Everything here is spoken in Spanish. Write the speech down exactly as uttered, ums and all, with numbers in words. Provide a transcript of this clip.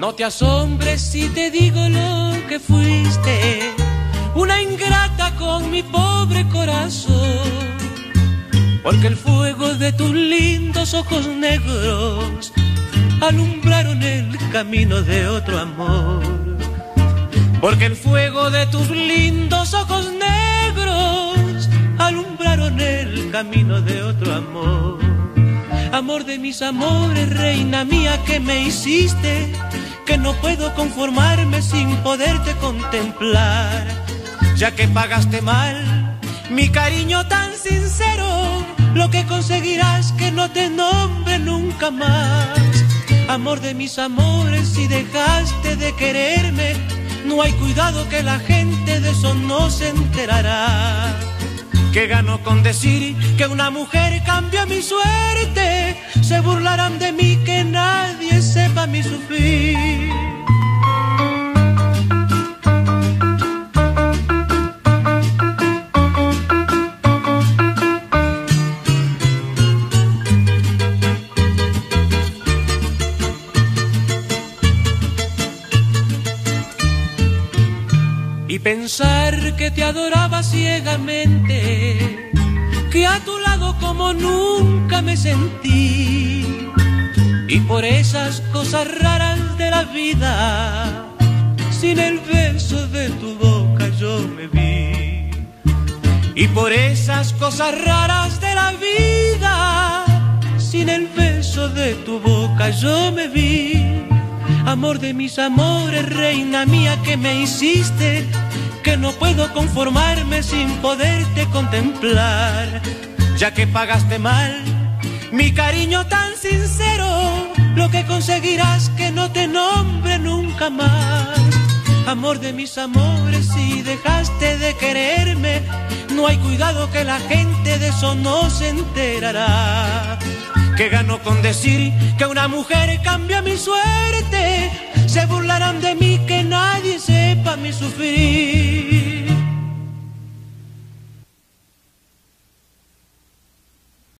No te asombres si te digo lo que fuiste, una ingrata con mi pobre corazón, porque el fuego de tus lindos ojos negros alumbraron el camino de otro amor. Porque el fuego de tus lindos ojos negros alumbraron el camino de otro amor. Amor de mis amores, reina mía, que me hiciste, que no puedo conformarme sin poderte contemplar. Ya que pagaste mal mi cariño tan sincero, lo que conseguirás que no te nombre nunca más. Amor de mis amores, si dejaste de quererme, no hay cuidado que la gente de eso no se enterará. ¿Qué gano con decir que una mujer cambió mi suerte? Se burlarán de mí, que nadie sepa mi sufrir. Y pensar que te adoraba ciegamente, que a tu lado como nunca me sentí, y por esas cosas raras de la vida, sin el beso de tu boca yo me vi. Y por esas cosas raras de la vida, sin el beso de tu boca yo me vi. Amor de mis amores, reina mía, que me hiciste, que no puedo conformarme sin poderte contemplar. Ya que pagaste mal mi cariño tan sincero, lo que conseguirás que no te nombre nunca más. Amor de mis amores, si dejaste de quererme, no hay cuidado que la gente de eso no se enterará. ¿Qué gano con decir que una mujer cambia mi suerte? Se burlarán de mí, que nadie sepa mi sufrir.